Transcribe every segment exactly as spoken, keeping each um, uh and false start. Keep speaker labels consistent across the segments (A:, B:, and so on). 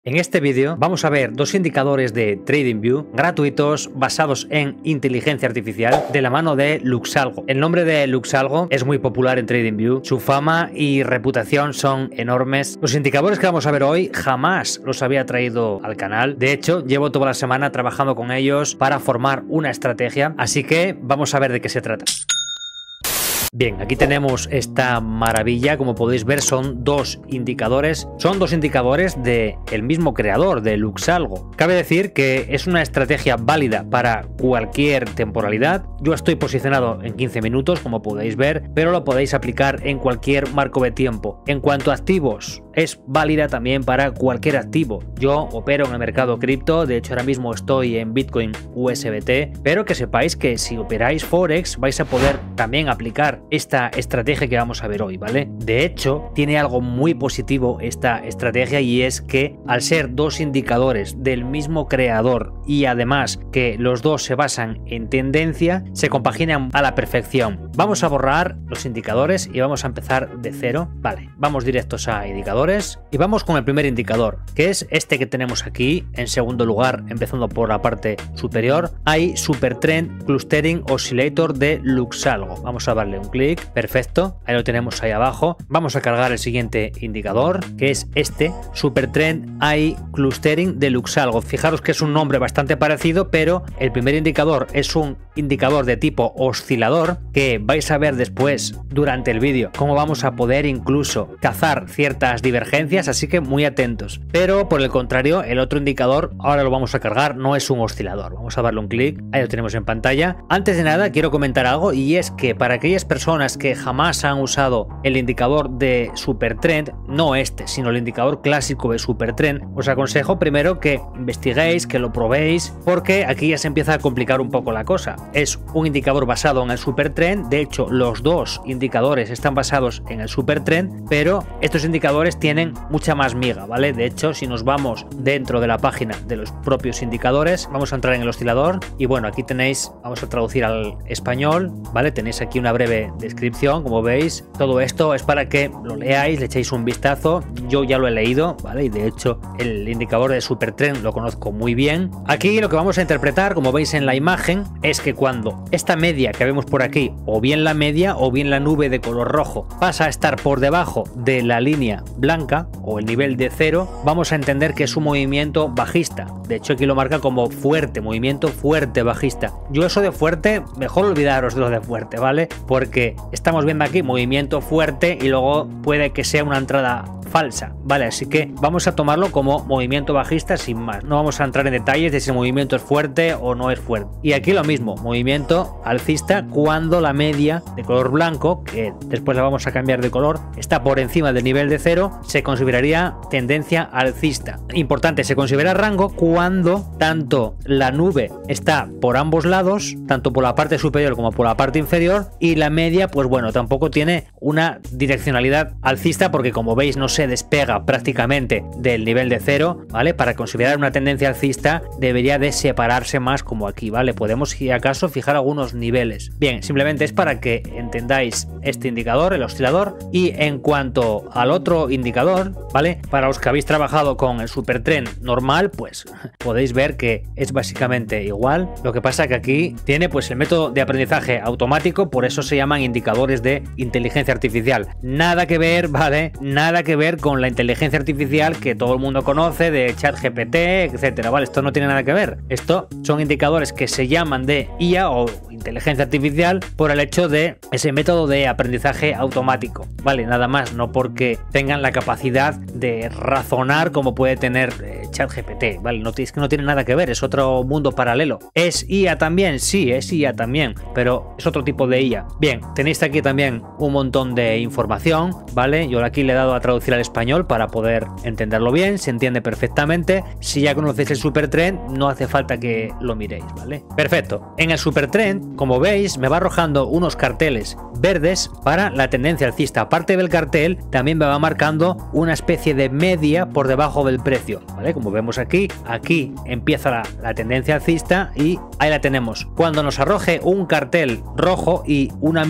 A: En este vídeo vamos a ver dos indicadores de TradingView gratuitos basados en inteligencia artificial de la mano de Luxalgo. El nombre de Luxalgo es muy popular en TradingView, su fama y reputación son enormes. Los indicadores que vamos a ver hoy jamás los había traído al canal, de hecho llevo toda la semana trabajando con ellos para formar una estrategia, así que vamos a ver de qué se trata. Bien, aquí tenemos esta maravilla, como podéis ver son dos indicadores, son dos indicadores del mismo creador, de Luxalgo. Cabe decir que es una estrategia válida para cualquier temporalidad. Yo estoy posicionado en quince minutos, como podéis ver, pero lo podéis aplicar en cualquier marco de tiempo. En cuanto a activos, es válida también para cualquier activo. Yo opero en el mercado cripto, de hecho ahora mismo estoy en Bitcoin U S D T, pero que sepáis que si operáis Forex vais a poder también aplicar esta estrategia que vamos a ver hoy, ¿vale? De hecho, tiene algo muy positivo esta estrategia y es que al ser dos indicadores del mismo creador y además que los dos se basan en tendencia, se compaginan a la perfección. Vamos a borrar los indicadores y vamos a empezar de cero. Vale, vamos directos a indicadores y vamos con el primer indicador, que es este que tenemos aquí. En segundo lugar, empezando por la parte superior, hay Super Trend Clustering Oscillator de Luxalgo. Vamos a darle un clic. Perfecto, ahí lo tenemos ahí abajo. Vamos a cargar el siguiente indicador, que es este, Super Trend Eye Clustering de Luxalgo. Fijaros que es un nombre bastante parecido, pero el primer indicador es un indicador de tipo oscilador, que vais a ver después durante el vídeo cómo vamos a poder incluso cazar ciertas divergencias, así que muy atentos. Pero por el contrario, el otro indicador, ahora lo vamos a cargar, no es un oscilador. Vamos a darle un clic, ahí lo tenemos en pantalla. Antes de nada quiero comentar algo, y es que para aquellas personas que jamás han usado el indicador de Super Trend, no este, sino el indicador clásico de Super Trend, os aconsejo primero que investiguéis, que lo probéis, porque aquí ya se empieza a complicar un poco la cosa. Es un indicador basado en el Super Trend, de hecho los dos indicadores están basados en el Super Trend, pero estos indicadores tienen mucha más miga, ¿vale? De hecho, si nos vamos dentro de la página de los propios indicadores, vamos a entrar en el oscilador y bueno, aquí tenéis, vamos a traducir al español, ¿vale? Tenéis aquí una breve descripción, como veis. Todo esto es para que lo leáis, le echéis un vistazo. Yo ya lo he leído, ¿vale? Y de hecho el indicador de Super Trend lo conozco muy bien. Aquí lo que vamos a interpretar, como veis en la imagen, es que cuando esta media que vemos por aquí, o bien la media o bien la nube de color rojo, pasa a estar por debajo de la línea blanca o el nivel de cero, vamos a entender que es un movimiento bajista. De hecho aquí lo marca como fuerte, movimiento fuerte bajista. Yo eso de fuerte, mejor olvidaros de lo de fuerte, ¿vale? Porque estamos viendo aquí movimiento fuerte y luego puede que sea una entrada falsa, ¿vale? Así que vamos a tomarlo como movimiento bajista sin más. No vamos a entrar en detalles de si el movimiento es fuerte o no es fuerte. Y aquí lo mismo, movimiento alcista cuando la media de color blanco, que después la vamos a cambiar de color, está por encima del nivel de cero, se consideraría tendencia alcista. Importante, se considera rango cuando tanto la nube está por ambos lados, tanto por la parte superior como por la parte inferior, y la media, pues bueno, tampoco tiene una direccionalidad alcista porque como veis no se despega prácticamente del nivel de cero, ¿vale? Para considerar una tendencia alcista debería de separarse más como aquí, ¿vale? Podemos si acaso fijar algunos niveles. Bien, simplemente es para que entendáis este indicador, el oscilador. Y en cuanto al otro indicador, ¿vale? Para los que habéis trabajado con el Super Trend normal, pues podéis ver que es básicamente igual. Lo que pasa que aquí tiene pues el método de aprendizaje automático, por eso se llaman indicadores de inteligencia artificial. Nada que ver, ¿vale? Nada que ver con la inteligencia artificial que todo el mundo conoce de ChatGPT, etcétera, ¿vale? Esto no tiene nada que ver. Esto son indicadores que se llaman de I A o inteligencia artificial por el hecho de ese método de aprendizaje automático, ¿vale? Nada más, no porque tengan la capacidad de razonar como puede tener eh, ChatGPT, ¿vale? No, es que no tiene nada que ver, es otro mundo paralelo. ¿Es I A también? Sí, es I A también, pero es otro tipo de I A. Bien, tenéis aquí también un montón de información, ¿vale? Yo aquí le he dado a traducir al español para poder entenderlo bien, se entiende perfectamente. Si ya conocéis el Super Trend, no hace falta que lo miréis, ¿vale? Perfecto. En el Super Trend, como veis, me va arrojando unos carteles verdes para la tendencia alcista. Aparte del cartel, también me va marcando una especie de media por debajo del precio, ¿vale? Como vemos aquí, aquí empieza la, la tendencia alcista y ahí la tenemos. Cuando nos arroje un cartel rojo y una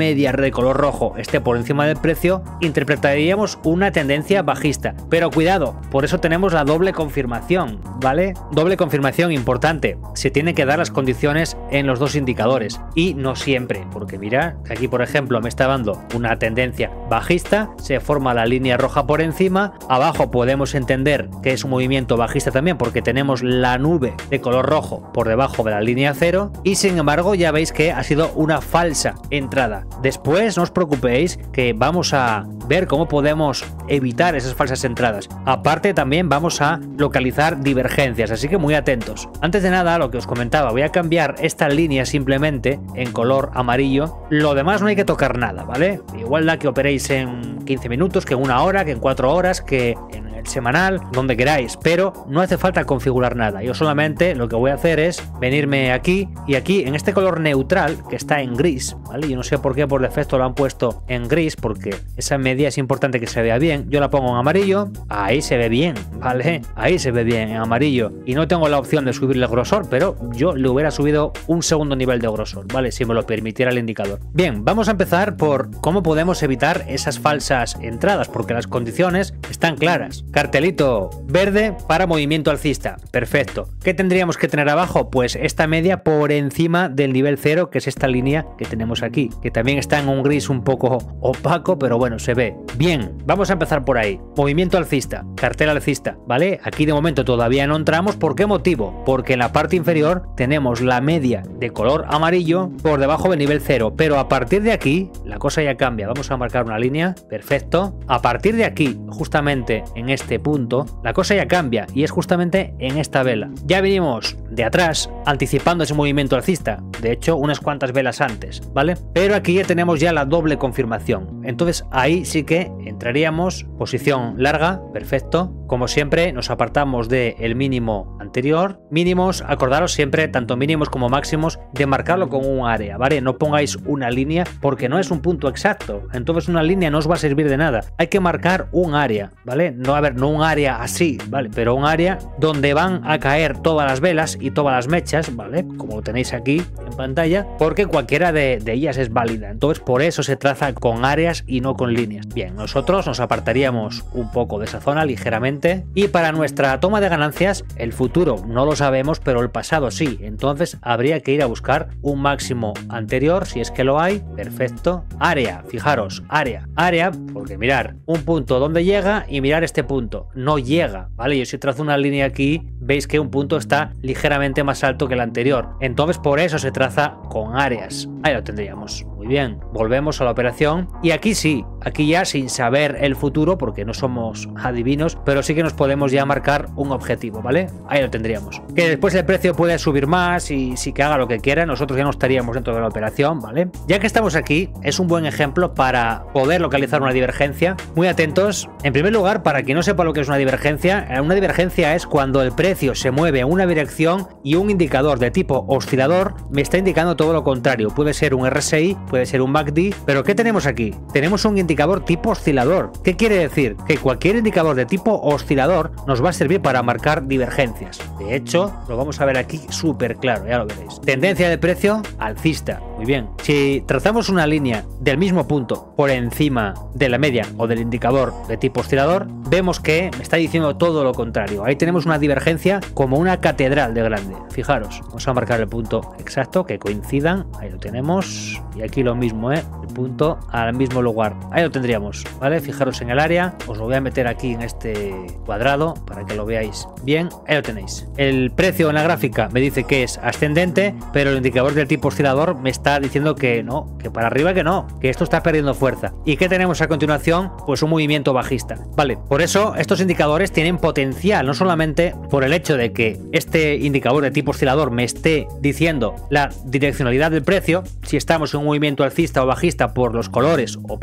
A: media de color rojo esté por encima del precio, interpretaríamos una tendencia bajista. Pero cuidado, por eso tenemos la doble confirmación, ¿vale? Doble confirmación importante. Se tienen que dar las condiciones en los dos indicadores y no siempre, porque mira, aquí por ejemplo me está dando una tendencia bajista, se forma la línea roja por encima, abajo podemos entender que es un movimiento bajista también porque tenemos la nube de color rojo por debajo de la línea cero y sin embargo ya veis que ha sido una falsa entrada. Después no os preocupéis que vamos a ver cómo podemos evitar esas falsas entradas. Aparte también vamos a localizar divergencias, así que muy atentos. Antes de nada, lo que os comentaba, voy a cambiar esta línea simplemente en color amarillo. Lo demás no hay que tocar nada, ¿vale? Igual da que operéis en quince minutos, que en una hora, que en cuatro horas, que en el semanal, donde queráis, pero no hace falta configurar nada. Yo solamente lo que voy a hacer es venirme aquí y aquí en este color neutral que está en gris, ¿vale? Yo no sé por qué por defecto lo han puesto en gris, porque esa media es importante que se vea bien. Yo la pongo en amarillo, ahí se ve bien, ¿vale? Ahí se ve bien en amarillo y no tengo la opción de subirle el grosor, pero yo le hubiera subido un segundo nivel de grosor, ¿vale? Si me lo permitiera el indicador. Bien, vamos a empezar por cómo podemos evitar esas falsas entradas, porque las condiciones están claras. Cartelito verde para movimiento alcista, perfecto. ¿Qué tendríamos que tener abajo? Pues esta media por encima del nivel cero, que es esta línea que tenemos aquí, que también está en un gris un poco opaco, pero bueno, se ve bien. Vamos a empezar por ahí. Movimiento alcista, cartel alcista, ¿vale? Aquí de momento todavía no entramos. ¿Por qué motivo? Porque en la parte inferior tenemos la media de color amarillo por debajo del nivel cero, pero a partir de aquí la cosa ya cambia. Vamos a marcar una línea, perfecto. A partir de aquí, justamente en este punto, la cosa ya cambia y es justamente en esta vela. Ya venimos de atrás anticipando ese movimiento alcista, de hecho unas cuantas velas antes, ¿vale? Pero aquí ya tenemos ya la doble confirmación, entonces ahí sí que entraríamos, posición larga, perfecto. Como siempre nos apartamos del mínimo anterior. Mínimos, acordaros siempre, tanto mínimos como máximos, de marcarlo con un área, ¿vale? No pongáis una línea porque no es un punto exacto, entonces una línea no os va a servir de nada. Hay que marcar un área, ¿vale? No, a ver, no un área así, ¿vale? Pero un área donde van a caer todas las velas y todas las mechas, ¿vale? Como lo tenéis aquí en pantalla, porque cualquiera de, de ellas es válida. Entonces por eso se traza con áreas y no con líneas. Bien, nosotros nos apartaríamos un poco de esa zona ligeramente y para nuestra toma de ganancias el futuro no lo sabemos, pero el pasado sí. Entonces habría que ir a buscar un máximo anterior, si es que lo hay. Perfecto. Área, fijaros, área, área, porque mirar un punto donde llega y mirar este punto, no llega, ¿vale? Yo si trazo una línea aquí, veis que un punto está ligeramente más alto que el anterior, entonces por eso se traza con áreas. Ahí lo tendríamos. Muy bien, volvemos a la operación y aquí sí, aquí ya sin saber el futuro, porque no somos adivinos, pero sí que nos podemos ya marcar un objetivo, ¿vale? Ahí lo tendríamos. Que después el precio puede subir más y sí que haga lo que quiera, nosotros ya no estaríamos dentro de la operación, ¿vale? Ya que estamos aquí, es un buen ejemplo para poder localizar una divergencia. Muy atentos. En primer lugar, para quien no sepa lo que es una divergencia, una divergencia es cuando el precio se mueve en una dirección y un indicador de tipo oscilador me está indicando todo lo contrario. Puede ser un R S I, puede ser un M A C D, pero ¿qué tenemos aquí? Tenemos un indicador tipo oscilador. ¿Qué quiere decir? Que cualquier indicador de tipo oscilador nos va a servir para marcar divergencias. De hecho, lo vamos a ver aquí súper claro, ya lo veréis. Tendencia de precio alcista. Muy bien. Si trazamos una línea del mismo punto por encima de la media o del indicador de tipo oscilador, vemos que me está diciendo todo lo contrario. Ahí tenemos una divergencia como una catedral de grande. Fijaros, vamos a marcar el punto exacto, que coincidan. Ahí lo tenemos. Y aquí lo mismo, ¿eh? El punto al mismo lugar. Ahí lo tendríamos, ¿vale? Fijaros en el área. Os lo voy a meter aquí en este cuadrado para que lo veáis bien. Ahí lo tenéis. El precio en la gráfica me dice que es ascendente, pero el indicador del tipo oscilador me está diciendo que no, que para arriba que no, que esto está perdiendo fuerza. ¿Y qué tenemos a continuación? Pues un movimiento bajista, ¿vale? Por eso estos indicadores tienen potencial, no solamente por el hecho de que este indicador de tipo oscilador me esté diciendo la direccionalidad del precio, si estamos en un movimiento alcista o bajista por los colores o por la media,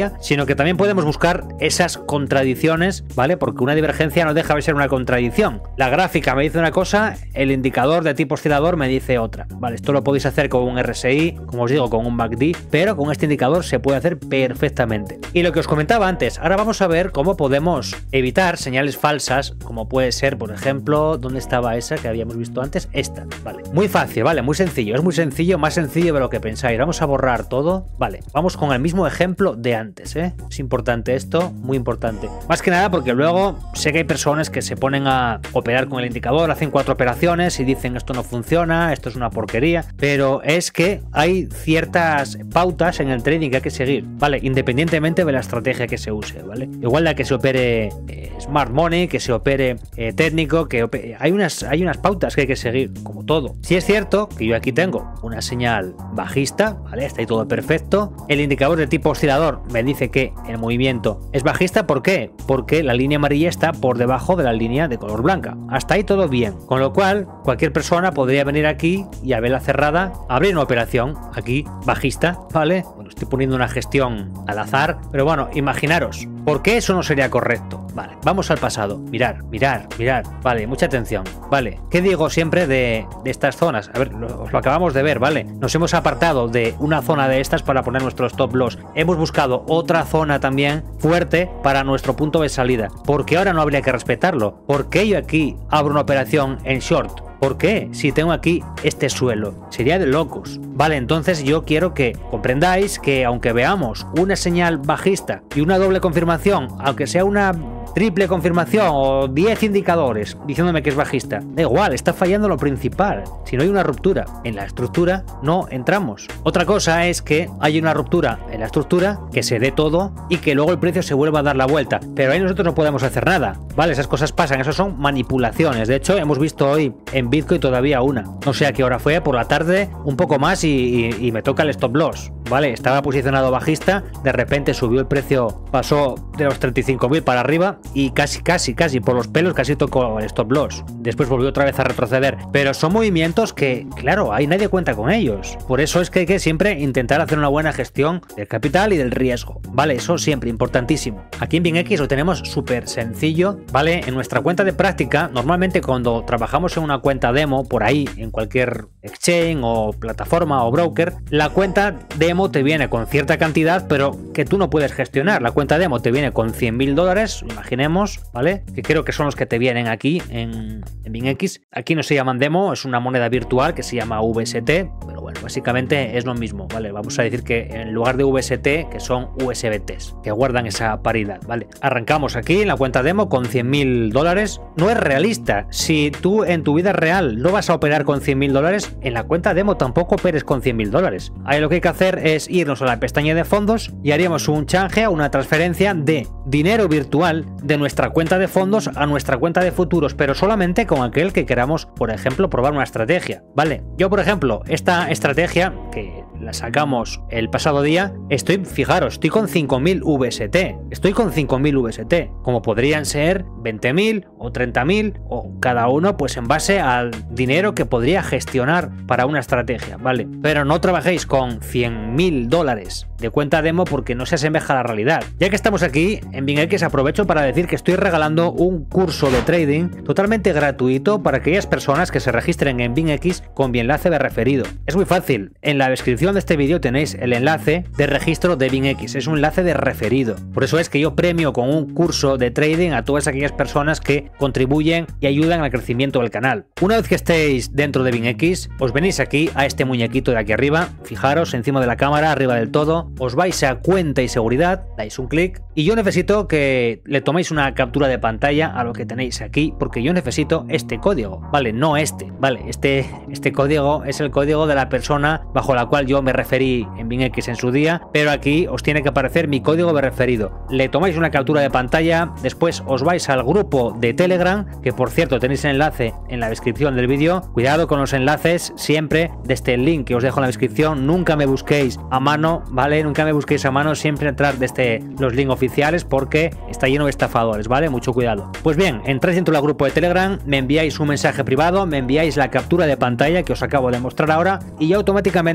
A: diferencia, sino que también podemos buscar esas contradicciones, ¿vale? Porque una divergencia no deja de ser una contradicción. La gráfica me dice una cosa, el indicador de tipo oscilador me dice otra, ¿vale? Esto lo podéis hacer con un R S I, como os digo, con un M A C D, pero con este indicador se puede hacer perfectamente. Y lo que os comentaba antes, ahora vamos a ver cómo podemos evitar señales falsas, como puede ser, por ejemplo, ¿dónde estaba esa que habíamos visto antes? Esta, ¿vale? Muy fácil, ¿vale? Muy sencillo, es muy sencillo, más sencillo de lo que pensáis. Vamos a borrar todo, ¿vale? Vamos con el mismo ejemplo de antes, ¿eh? Es importante esto, muy importante. Más que nada porque luego sé que hay personas que se ponen a operar con el indicador, hacen cuatro operaciones y dicen esto no funciona, esto es una porquería, pero es que hay ciertas pautas en el trading que hay que seguir, ¿vale? Independientemente de la estrategia que se use, ¿vale? Igual la que se opere eh, Smart Money, que se opere eh, técnico, que opere... Hay, unas, hay unas pautas que hay que seguir, como todo. Si es cierto que yo aquí tengo una señal bajista, ¿vale? Está ahí todo perfecto. El indicador de tipo oscilador me dice que el movimiento es bajista. ¿Por qué? Porque la línea amarilla está por debajo de la línea de color blanca. Hasta ahí todo bien. Con lo cual, cualquier persona podría venir aquí y a verla cerrada, abrir una operación aquí bajista, ¿vale? Bueno, estoy poniendo una gestión al azar, pero bueno, imaginaros, ¿por qué eso no sería correcto? Vale, vamos al pasado. Mirar, mirar, mirar. Vale, mucha atención. Vale, ¿qué digo siempre de, de estas zonas? A ver, lo, os lo acabamos de ver, ¿vale? Nos hemos apartado de una zona de estas para poner nuestro stop loss. Hemos buscado otra zona también fuerte para nuestro punto de salida. ¿Por qué ahora no habría que respetarlo? ¿Por qué yo aquí abro una operación en short? ¿Por qué? Si tengo aquí este suelo. Sería de locos. Vale, entonces yo quiero que comprendáis que aunque veamos una señal bajista y una doble confirmación, aunque sea una triple confirmación o diez indicadores diciéndome que es bajista, da igual, está fallando lo principal. Si no hay una ruptura en la estructura, no entramos. Otra cosa es que hay una ruptura en la estructura, que se dé todo y que luego el precio se vuelva a dar la vuelta. Pero ahí nosotros no podemos hacer nada, ¿vale? Esas cosas pasan, eso son manipulaciones. De hecho, hemos visto hoy en Bitcoin todavía una. No sé a qué hora fue, por la tarde, un poco más y, y, y me toca el stop loss, ¿vale? Estaba posicionado bajista, de repente subió el precio, pasó de los treinta y cinco mil para arriba y casi, casi, casi por los pelos casi tocó el stop loss. Después volvió otra vez a retroceder. Pero son movimientos que, claro, ahí nadie cuenta con ellos. Por eso es que hay que siempre intentar hacer una buena gestión del capital y del riesgo, ¿vale? Eso siempre, importantísimo. Aquí en BingX lo tenemos súper sencillo, ¿vale? En nuestra cuenta de práctica, normalmente cuando trabajamos en una cuenta demo, por ahí, en cualquier exchange o plataforma o broker, la cuenta demo te viene con cierta cantidad, pero que tú no puedes gestionar. La cuenta demo te viene con cien mil dólares, imaginemos, ¿vale? Que creo que son los que te vienen aquí en, en BingX. Aquí no se llaman demo, es una moneda virtual que se llama V S T, pero bueno, básicamente es lo mismo, ¿vale? Vamos a decir que en lugar de V S T, que son U S B Ts, que guardan esa paridad, ¿vale? Arrancamos aquí en la cuenta demo con cien mil dólares. No es realista. Si tú en tu vida real no vas a operar con cien mil dólares, en la cuenta demo tampoco operes con cien mil dólares. Ahí lo que hay que hacer es irnos a la pestaña de fondos y haríamos un change, una transferencia de dinero virtual de nuestra cuenta de fondos a nuestra cuenta de futuros, pero solamente con aquel que queramos, por ejemplo, probar una estrategia, ¿vale? Yo, por ejemplo, esta estrategia que la sacamos el pasado día, estoy, fijaros, estoy con cinco mil V S T, estoy con cinco mil V S T, como podrían ser veinte mil o treinta mil, o cada uno pues en base al dinero que podría gestionar para una estrategia, ¿vale? Pero no trabajéis con cien mil dólares de cuenta demo porque no se asemeja a la realidad. Ya que estamos aquí, en BingX aprovecho para decir que estoy regalando un curso de trading totalmente gratuito para aquellas personas que se registren en BingX con mi enlace de referido. Es muy fácil, en la descripción de este vídeo tenéis el enlace de registro de BingX, es un enlace de referido. Por eso es que yo premio con un curso de trading a todas aquellas personas que contribuyen y ayudan al crecimiento del canal. Una vez que estéis dentro de BingX, os venís aquí a este muñequito de aquí arriba, fijaros encima de la cámara, arriba del todo, os vais a cuenta y seguridad, dais un clic y yo necesito que le toméis una captura de pantalla a lo que tenéis aquí, porque yo necesito este código, ¿vale? No este, ¿vale? Este, este código es el código de la persona bajo la cual yo me referí en BingX en su día, pero aquí os tiene que aparecer mi código de referido. Le tomáis una captura de pantalla, después os vais al grupo de Telegram, que por cierto tenéis el enlace en la descripción del vídeo. Cuidado con los enlaces, siempre desde el link que os dejo en la descripción, nunca me busquéis a mano, ¿vale? Nunca me busquéis a mano, siempre entrar desde los links oficiales porque está lleno de estafadores, ¿vale? Mucho cuidado. Pues bien, entráis dentro del grupo de Telegram, me enviáis un mensaje privado, me enviáis la captura de pantalla que os acabo de mostrar ahora y yo automáticamente lo que voy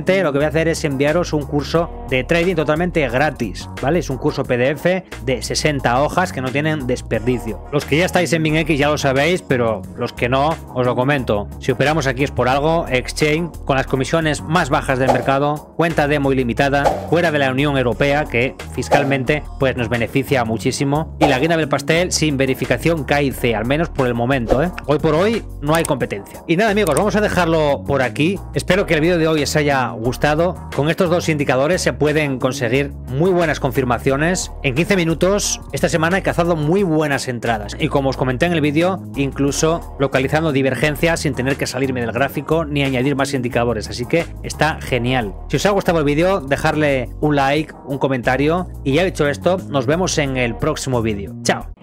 A: a hacer es enviaros un curso de trading totalmente gratis, ¿vale? Es un curso P D F de sesenta hojas que no tienen desperdicio. Los que ya estáis en BingX ya lo sabéis, pero los que no, os lo comento. Si operamos aquí es por algo. Exchange con las comisiones más bajas del mercado, cuenta demo ilimitada, fuera de la Unión Europea, que fiscalmente pues nos beneficia muchísimo, y la guinda del pastel sin verificación K I C, al menos por el momento, ¿eh? Hoy por hoy no hay competencia. Y nada, amigos, vamos a dejarlo por aquí. Espero que el vídeo de hoy os haya gustado. Con estos dos indicadores se pueden conseguir muy buenas confirmaciones. En quince minutos esta semana he cazado muy buenas entradas, y como os comenté en el vídeo, incluso localizando divergencias sin tener que salirme del gráfico ni añadir más indicadores, así que está genial. Si os ha gustado el vídeo, dejarle un like, un comentario, y ya dicho esto, nos vemos en el próximo vídeo. Chao.